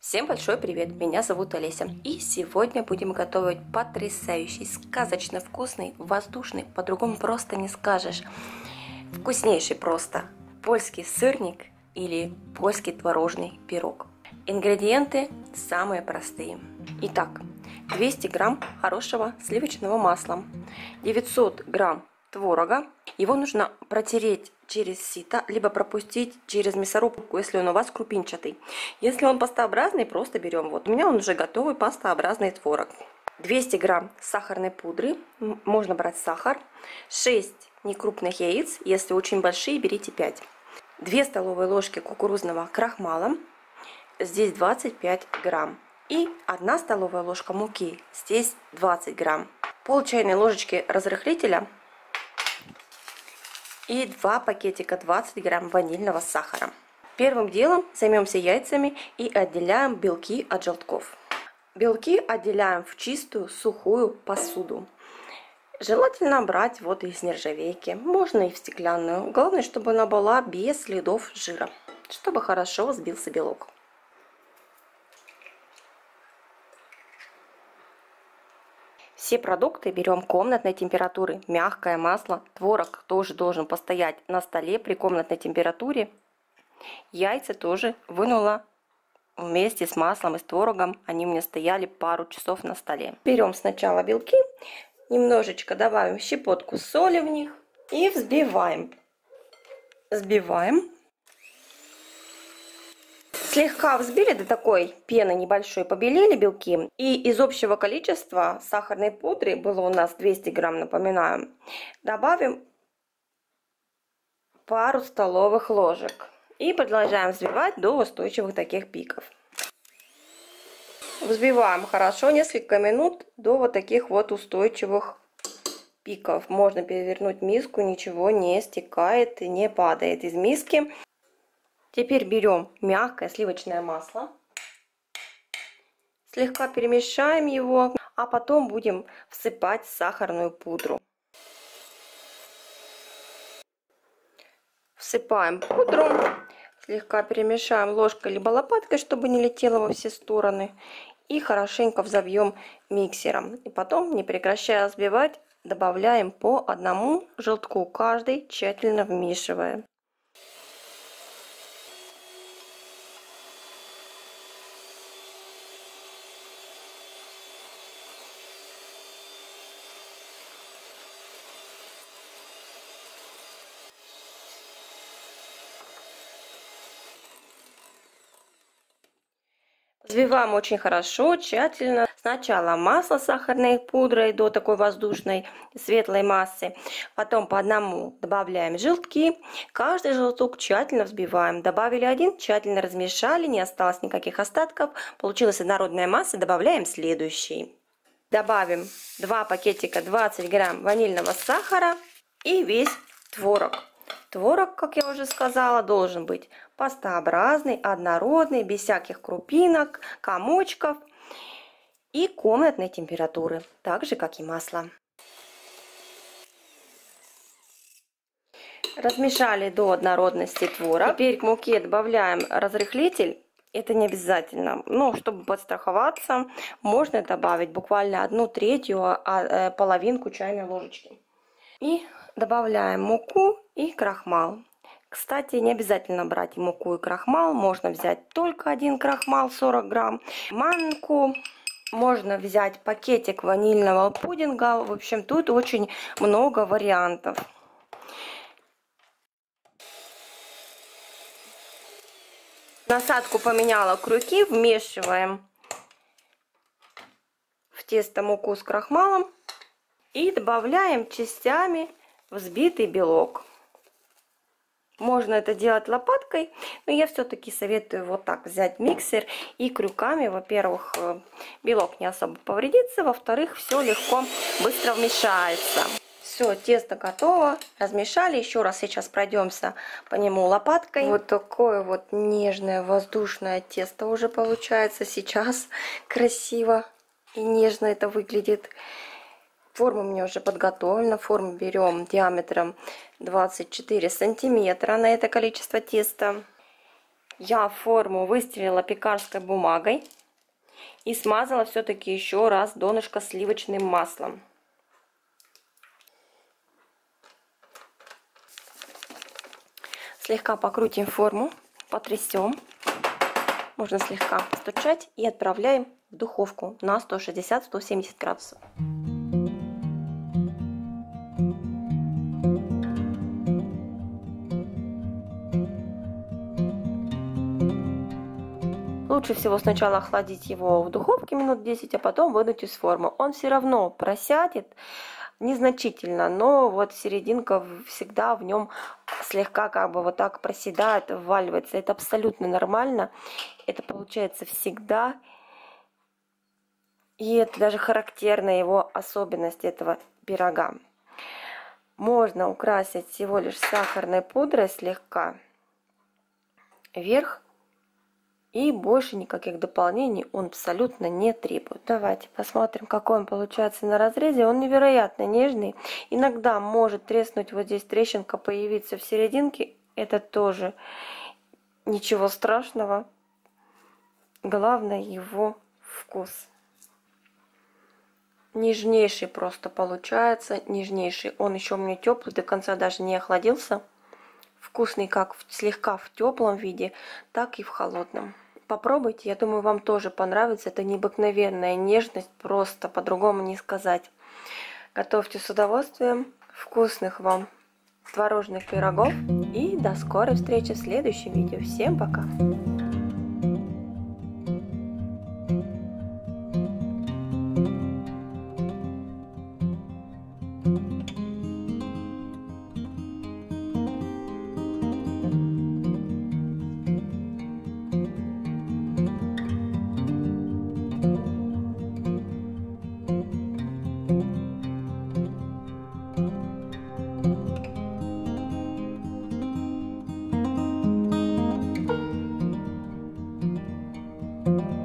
Всем большой привет, меня зовут Олеся, и сегодня будем готовить потрясающий, сказочно вкусный, воздушный, по-другому просто не скажешь, вкуснейший просто польский сырник или польский творожный пирог. Ингредиенты самые простые. Итак, 200 грамм хорошего сливочного масла, 900 грамм творога. Его нужно протереть через сито, либо пропустить через мясорубку, если он у вас крупинчатый. Если он пастообразный, просто берем. Вот у меня он уже готовый пастообразный творог. 200 грамм сахарной пудры, можно брать сахар. 6 некрупных яиц, если очень большие, берите 5. 2 столовые ложки кукурузного крахмала, здесь 25 грамм. И 1 столовая ложка муки, здесь 20 грамм. Пол чайной ложечки разрыхлителя и 2 пакетика 20 грамм ванильного сахара. Первым делом займемся яйцами и отделяем белки от желтков. Белки отделяем в чистую сухую посуду. Желательно брать вот из нержавейки, можно и в стеклянную. Главное, чтобы она была без следов жира, чтобы хорошо взбился белок. Все продукты берем комнатной температуры. Мягкое масло, творог тоже должен постоять на столе при комнатной температуре. Яйца тоже вынула вместе с маслом и с творогом. Они у меня стояли пару часов на столе. Берем сначала белки, немножечко добавим щепотку соли в них и взбиваем. Взбиваем. Слегка взбили до такой пены небольшой, побелели белки. И из общего количества сахарной пудры, было у нас 200 грамм, напоминаю, добавим пару столовых ложек. И продолжаем взбивать до устойчивых таких пиков. Взбиваем хорошо несколько минут до вот таких вот устойчивых пиков. Можно перевернуть миску, ничего не стекает и не падает из миски. Теперь берем мягкое сливочное масло, слегка перемешаем его, а потом будем всыпать сахарную пудру. Всыпаем пудру, слегка перемешаем ложкой либо лопаткой, чтобы не летело во все стороны, и хорошенько взобьем миксером. И потом, не прекращая взбивать, добавляем по 1 желтку каждый, тщательно вмешивая. Взбиваем очень хорошо, тщательно. Сначала масло с сахарной пудрой до такой воздушной светлой массы. Потом по 1 добавляем желтки. Каждый желток тщательно взбиваем. Добавили 1, тщательно размешали, не осталось никаких остатков. Получилась однородная масса. Добавляем следующий. Добавим 2 пакетика 20 грамм ванильного сахара и весь творог. Творог, как я уже сказала, должен быть пастообразный, однородный, без всяких крупинок, комочков и комнатной температуры, так же как и масло. Размешали до однородности творог. Теперь к муке добавляем разрыхлитель. Это не обязательно, но чтобы подстраховаться, можно добавить буквально 1/3, половинку чайной ложечки. И добавляем муку и крахмал. Кстати, не обязательно брать муку и крахмал, можно взять только 1 крахмал 40 грамм, манку, можно взять пакетик ванильного пудинга. В общем, тут очень много вариантов. Насадку поменяла к руке, вмешиваем в тесто муку с крахмалом и добавляем частями взбитый белок. Можно это делать лопаткой, но я все-таки советую вот так взять миксер и крюками. Во-первых, белок не особо повредится, во-вторых, все легко, быстро вмешается. Все, тесто готово, размешали. Еще раз сейчас пройдемся по нему лопаткой. Вот такое вот нежное воздушное тесто уже получается сейчас. Красиво и нежно это выглядит. Форма у меня уже подготовлена. Форму берем диаметром 24 сантиметра на это количество теста. Я форму выстелила пекарской бумагой и смазала все-таки еще раз донышко сливочным маслом. Слегка покрутим форму, потрясем. Можно слегка стучать и отправляем в духовку на 160-170 градусов. Лучше всего сначала охладить его в духовке минут 10, а потом вынуть из формы. Он все равно просядет незначительно, но вот серединка всегда в нем слегка как бы вот так проседает, вваливается. Это абсолютно нормально. Это получается всегда. И это даже характерная его особенность этого пирога. Можно украсить всего лишь сахарной пудрой слегка вверх. И больше никаких дополнений он абсолютно не требует. Давайте посмотрим, какой он получается на разрезе. Он невероятно нежный. Иногда может треснуть вот здесь трещинка, появиться в серединке. Это тоже ничего страшного. Главное его вкус. Нежнейший просто получается. Нежнейший. Он еще у меня теплый, до конца даже не охладился. Вкусный как слегка в теплом виде, так и в холодном. Попробуйте, я думаю, вам тоже понравится. Это необыкновенная нежность, просто по-другому не сказать. Готовьте с удовольствием. Вкусных вам творожных пирогов. И до скорой встречи в следующем видео. Всем пока! Thank you.